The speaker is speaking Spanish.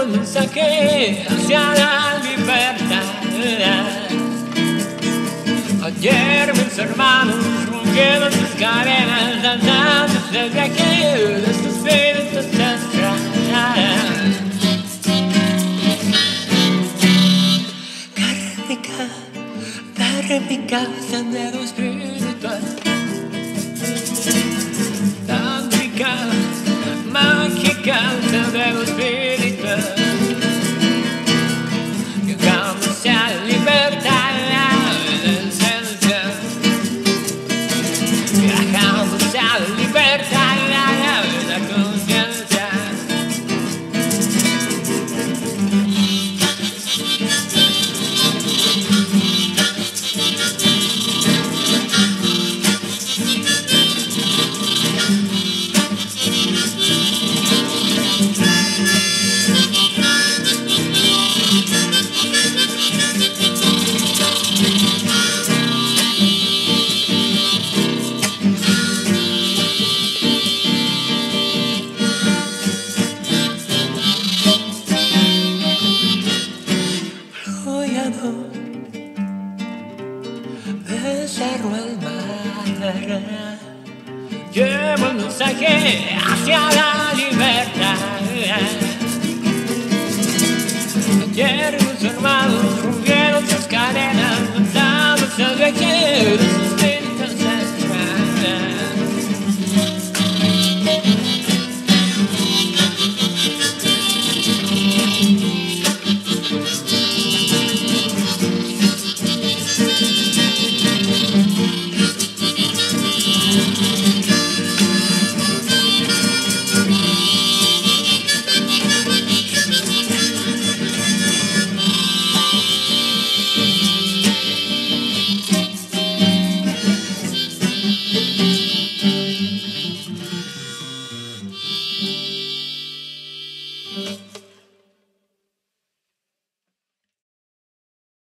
el mensaje hacia la libertad. Ayer mis hermanos rompieron sus cadenas, danzando el viaje de sus espíritus ancestrales. Kármica, sendero espiritual. Tántrica, mágica, sendero espiritual. Llegamos a la libertad, la esencia. Viajamos a la libertad, la conciencia. De cerro al mar, llevo el mensaje hacia la libertad. Ayer mis hermanos rompieron sus cadenas, danzamos el viaje.